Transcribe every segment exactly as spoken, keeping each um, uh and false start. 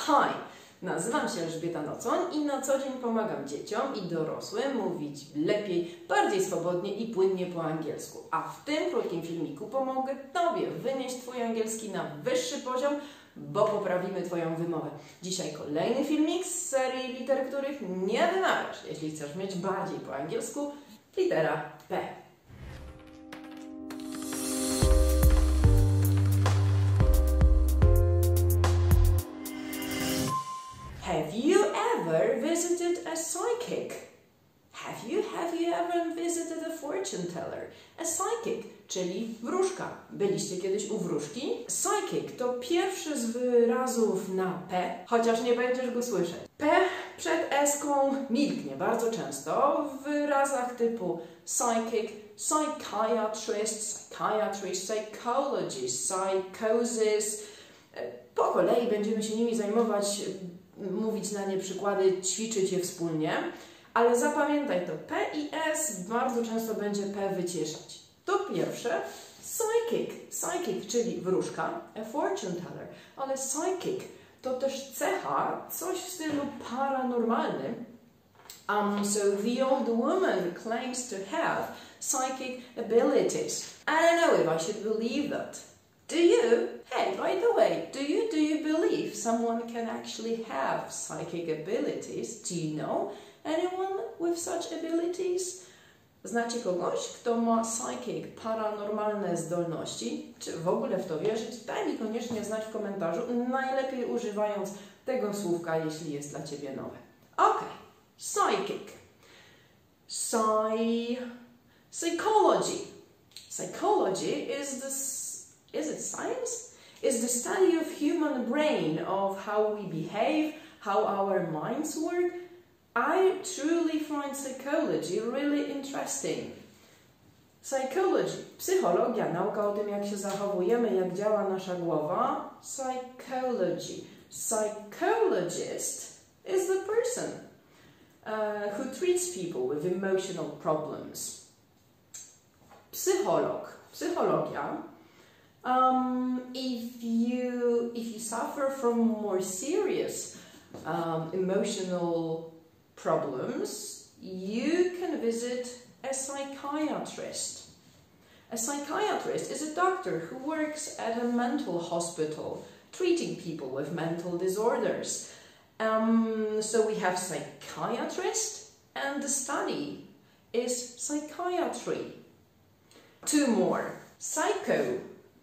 Hi, nazywam się Elżbieta Nocoń i na co dzień pomagam dzieciom i dorosłym mówić lepiej, bardziej swobodnie i płynnie po angielsku. A w tym krótkim filmiku pomogę Tobie wynieść Twój angielski na wyższy poziom, bo poprawimy Twoją wymowę. Dzisiaj kolejny filmik z serii liter, których nie wymawiasz, jeśli chcesz mieć bardziej po angielsku. Litera P. Have you ever visited a psychic? Have you, have you ever visited a fortune teller? A psychic, czyli wróżka. Byliście kiedyś u wróżki? Psychic to pierwszy z wyrazów na P, chociaż nie będziesz go słyszeć. P przed eską milknie bardzo często w wyrazach typu psychic, psychiatrist, psychiatrist, psychologist, psychosis. Po kolei będziemy się nimi zajmować, mówić na nie przykłady, ćwiczyć je wspólnie, ale zapamiętaj to, P i S bardzo często będzie P wyciszać. To pierwsze, psychic, psychic, czyli wróżka, a fortune teller, ale psychic to też cecha, coś w stylu paranormalnym. Um, so the old woman claims to have psychic abilities. I don't know if I should believe that. Do you? Hey, by the way, do you do you believe someone can actually have psychic abilities? Do you know anyone with such abilities? Znacie kogoś, kto ma psychic, paranormalne zdolności? Czy w ogóle w to wierzyć? Daj mi koniecznie znać w komentarzu, najlepiej używając tego słówka, jeśli jest dla Ciebie nowe. Ok, psychic. Psy... Psychology. Psychology is the... Is it science? Is the study of human brain, of how we behave, how our minds work. I truly find psychology really interesting. Psychology, psychologia, nauka o tym, jak się zachowujemy, jak działa nasza głowa. Psychology, psychologist is the person uh, who treats people with emotional problems. Psycholog, psychologia. Um, if you if you suffer from more serious um, emotional problems, you can visit a psychiatrist. A psychiatrist is a doctor who works at a mental hospital, treating people with mental disorders. Um, so we have psychiatrist, and the study is psychiatry. Two more. Psycho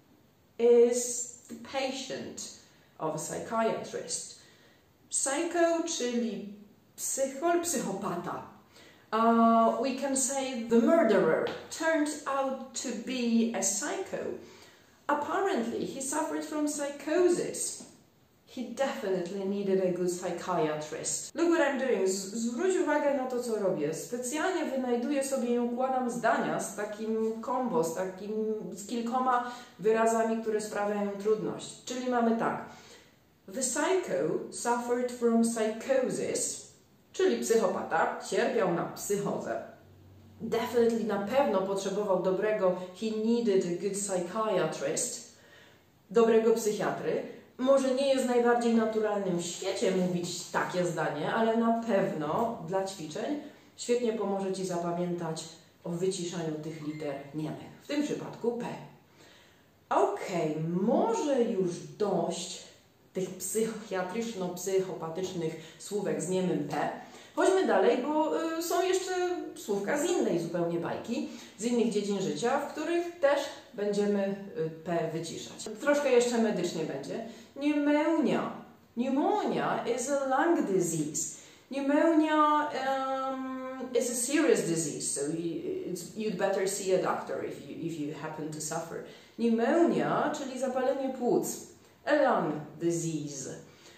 is the patient of a psychiatrist. Psycho, czyli psychol, psychopata. Uh, we can say the murderer turned out to be a psycho. Apparently, he suffered from psychosis. He definitely needed a good psychiatrist. Look what I'm doing. Z zwróć uwagę na to, co robię. Specjalnie wynajduję sobie i układam zdania z takim combo, z, takim, z kilkoma wyrazami, które sprawiają trudność. Czyli mamy tak. The psycho suffered from psychosis, czyli psychopata cierpiał na psychozę. Definitely, na pewno potrzebował dobrego, he needed a good psychiatrist, dobrego psychiatry. Może nie jest najbardziej naturalnym w świecie mówić takie zdanie, ale na pewno dla ćwiczeń świetnie pomoże Ci zapamiętać o wyciszaniu tych liter niemych. W tym przypadku P. Ok, może już dość tych psychiatryczno-psychopatycznych słówek z niemym P. Chodźmy dalej, bo y, są jeszcze słówka z innej zupełnie bajki, z innych dziedzin życia, w których też będziemy y, P wyciszać. Troszkę jeszcze medycznie będzie. Pneumonia. Pneumonia is a lung disease. Pneumonia um, is a serious disease, so you, it's, you'd better see a doctor if you, if you happen to suffer. Pneumonia, czyli zapalenie płuc. A lung disease.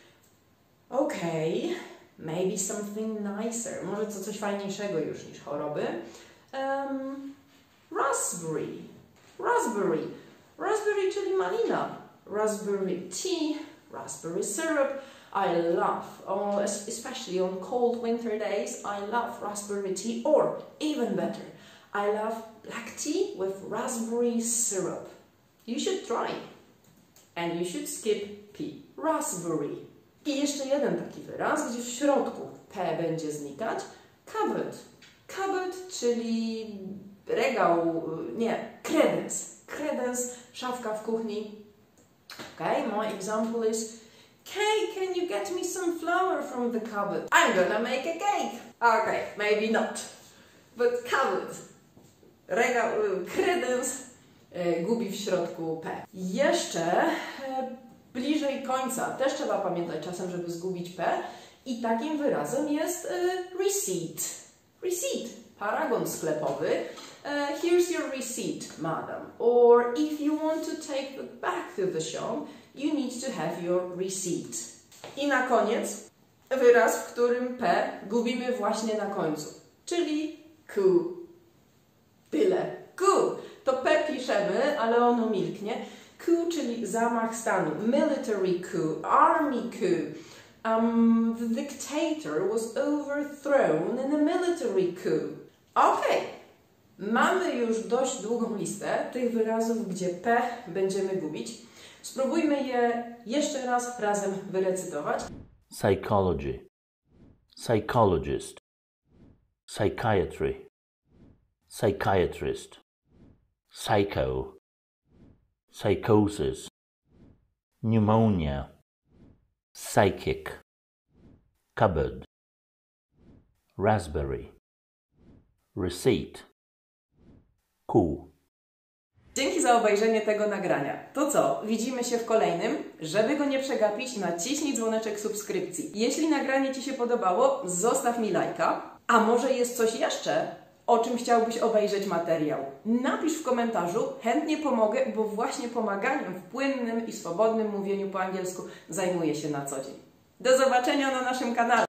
Okay. Maybe something nicer. Może co coś fajniejszego już niż choroby. Um, raspberry. Raspberry. Raspberry, czyli malina. Raspberry tea. Raspberry syrup. I love, oh, especially on cold winter days, I love raspberry tea. Or, even better, I love black tea with raspberry syrup. You should try. And you should skip P. Raspberry. I jeszcze jeden taki wyraz, gdzie w środku P będzie znikać. Cupboard. Cupboard, czyli regał, nie, kredens. Kredens, szafka w kuchni. Okay, my example is, Kay, can you get me some flour from the cupboard? I'm gonna make a cake. Okay, maybe not. But cupboard. Regał, kredens e, gubi w środku P. Jeszcze e, bliżej końca też trzeba pamiętać czasem, żeby zgubić P. I takim wyrazem jest e, receipt. Receipt. Paragon sklepowy. Uh, here's your receipt, madam. Or if you want to take it back to the shop, you need to have your receipt. I na koniec wyraz, w którym P gubimy właśnie na końcu, czyli Q. Tyle. Q. To P piszemy, ale ono milknie. Q, czyli zamach stanu. Military coup, army coup. Um, the dictator was overthrown in a military coup. Okej. Okay. Mamy już dość długą listę tych wyrazów, gdzie P będziemy gubić. Spróbujmy je jeszcze raz razem wyrecytować. Psychology, psychologist, psychiatry, psychiatrist, psycho, psychosis, pneumonia, psychic, cupboard, raspberry, receipt. Cool. Dzięki za obejrzenie tego nagrania. To co? Widzimy się w kolejnym. Żeby go nie przegapić, naciśnij dzwoneczek subskrypcji. Jeśli nagranie Ci się podobało, zostaw mi lajka. A może jest coś jeszcze, o czym chciałbyś obejrzeć materiał? Napisz w komentarzu, chętnie pomogę, bo właśnie pomaganiem w płynnym i swobodnym mówieniu po angielsku zajmuję się na co dzień. Do zobaczenia na naszym kanale.